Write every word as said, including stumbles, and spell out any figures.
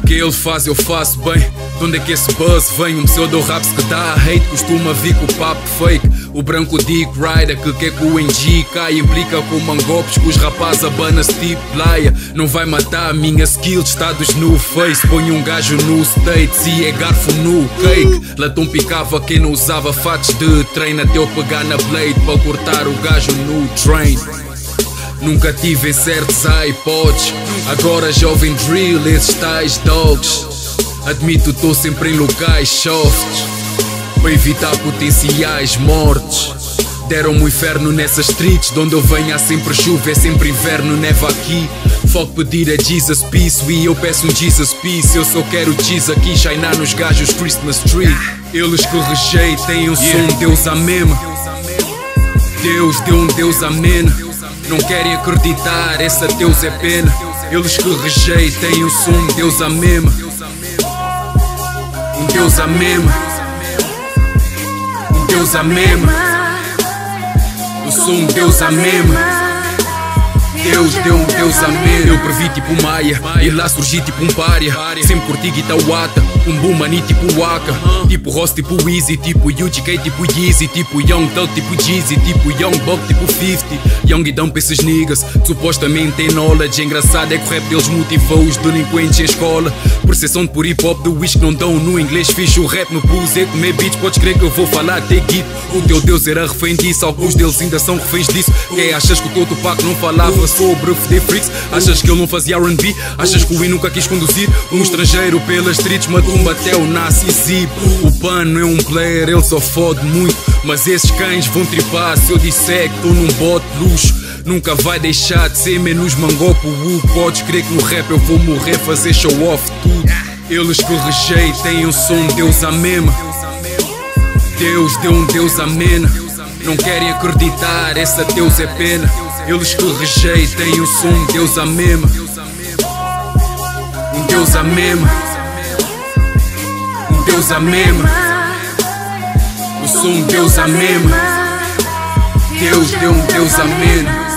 que ele faz eu faço bem. De onde é que esse buzz vem? Um pseudo-raps que dá a hate costuma vir com o papo fake. O branco Dick Rider que quer que o N G cai, implica com mangopes que os rapazes abana-se tipo playa. Não vai matar a minha skill de estados no face. Põe um gajo no States e é garfo no cake. Latão picava quem não usava fatos de treino, até eu pegar na blade para cortar o gajo no train. Nunca tive em certos iPods, agora jovem drill esses tais dogs. Admito tô sempre em locais softs para evitar potenciais mortes. Deram-me o inferno nessas streets, de onde eu venho há sempre chuva, é sempre inverno, neva aqui. Foco pedir a Jesus Peace, e eu peço um Jesus Peace. Eu só quero cheese aqui, shinar nos gajos Christmas Tree. Eles que rejeitem o som, Deus amém. Deus deu um Deus amém. Não querem acreditar, esse Deus é pena. Eles que rejeitem o som, Deus amém. Um Deus amém. Um Deus amém. Eu sou um Deus amém. Deus deu um Deus amém. Eu previ tipo Maia e lá surgi tipo um pária. Sempre curti Guitawata, um boom mani tipo Waka. Tipo Ross, tipo Easy, tipo U G K, tipo Yeezy. Tipo Young Thug, tipo Jeezy. Tipo Young Buck, tipo fifty. Young e dão pra esses niggas que supostamente tem knowledge. Engraçado é que o rap deles motivou os delinquentes em escola. Percepção de por hip hop do wish que não dão no inglês. Fiz o rap no blues e comer beats. Podes crer que eu vou falar até guito. O teu Deus era refém disso, alguns deles ainda são reféns disso. Quem achas que o teu Tupac não falava sobre F D Freaks? Achas que ele não fazia R and B? Achas que o Win nunca quis conduzir um estrangeiro pelas streets? Matumba até o Nasci Zip. O Pano é um player, ele só fode muito, mas esses cães vão tripar se eu disser que tô num bote de luxo. Nunca vai deixar de ser menos mangopo. uh, Podes crer que no rap eu vou morrer, fazer show off tudo. Eles que rejeitem o som, Deus amém. Deus deu um Deus amém. Não querem acreditar, esse Deus é pena. Eles que rejeitem o som, Deus amém. Um Deus amém. Um Deus amém. Eu sou um Deus amém. Deus deu um Deus amém.